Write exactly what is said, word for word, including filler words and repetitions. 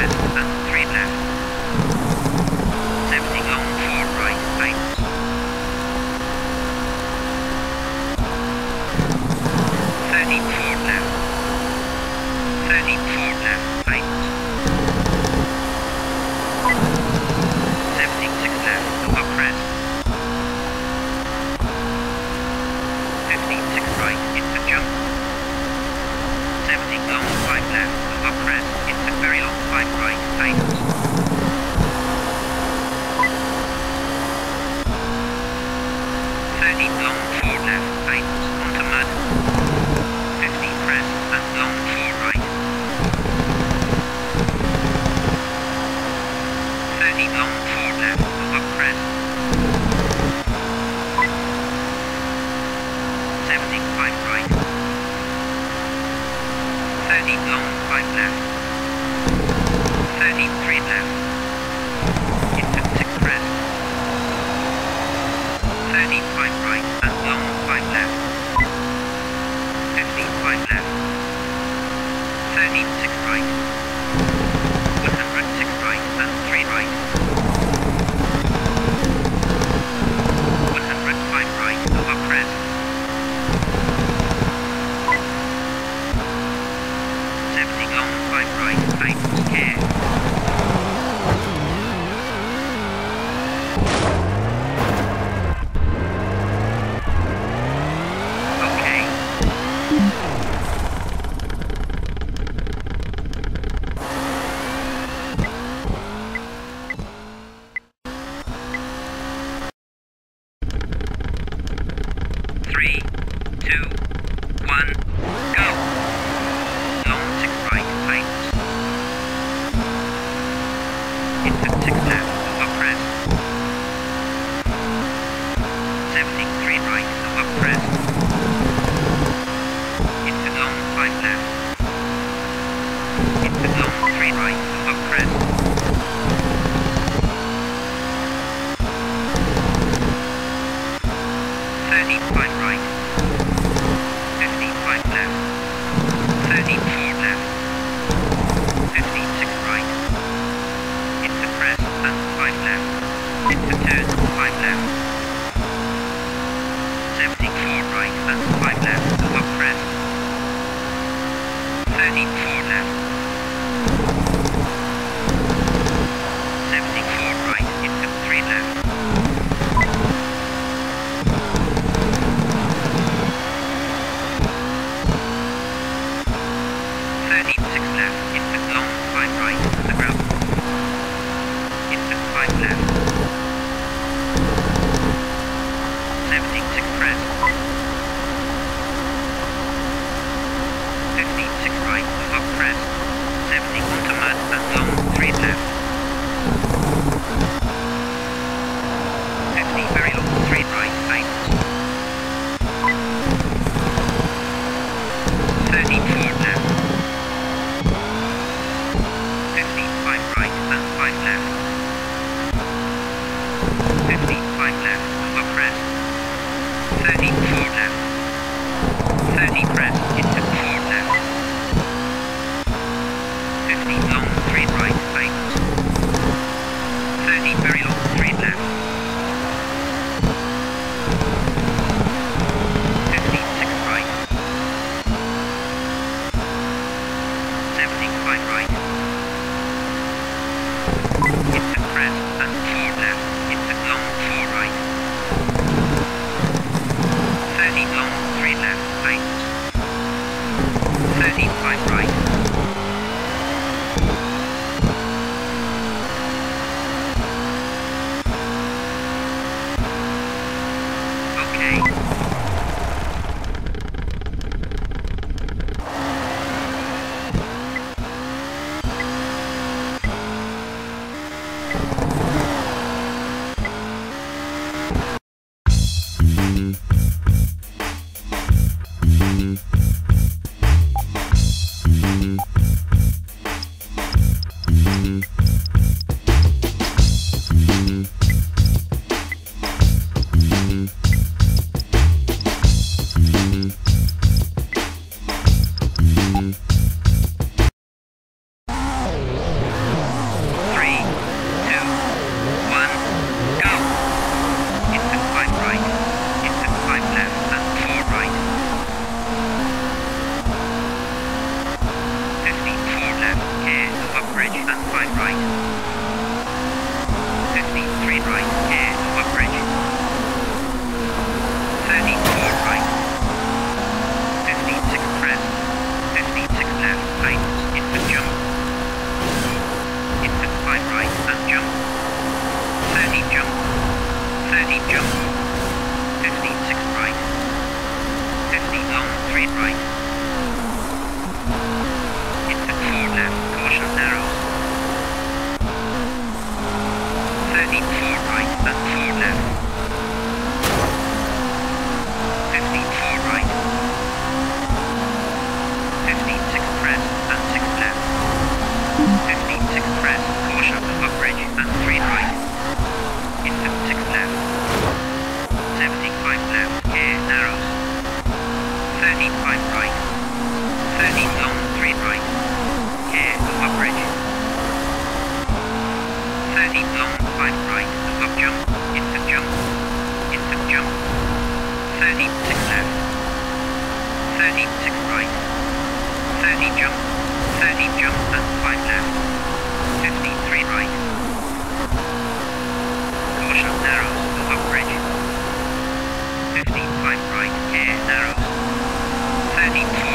crest and three left. seventy long four right, tightens. thirteen four left. thirteen four left, tightens. seventeen six left, over crest. fifteen six right, into jump. seventeen long five left, over crest, into very long five right, tightens. thirteen long four left, tightens, onto mud. fifteen crest and long four right. thirteen long four left, over crest. seventeen five right. thirteen long five left. thirteen three left. Into six crest. thirteen five right and long five left. fifteen five left. thirteen six right. one hundred six right and three right. one hundred five right over crest. seventy long five right, tightens care. Three, two, one, go! Long six right, tightens. Into six left, over crest. seventy three right, over crest. Into long five left. Into long three right, over crest. thirteen five right. fifteen five left. thirteen four left. fifteen six right. Into crest and five left. Into turn five left. seventeen four right and five left over crest. thirteen four left. seventeen four right into three left. thirteen six left, into long five right, to the ground. Into five left. seventeen six crest. fifteen six right, over crest. seventy onto mud and long three left. fifty very long three right, tightens. thirteen four left. fifteen five right and five left. fifteen five left, over crest. thirteen four left. thirty crest, into four left. fifteen long three right, tightens. thirteen very long three left. fifteen six right. seventeen five right. Into crest and four left, into long four right. thirteen long three left, tightens. thirteen five right. five right, the up jump, into jump, into jump, thirty-six left, thirty-six right, thirty jump, thirty jump and five left, fifty-three right, caution narrows, the up bridge, fifty-five right, air narrows, thirty-four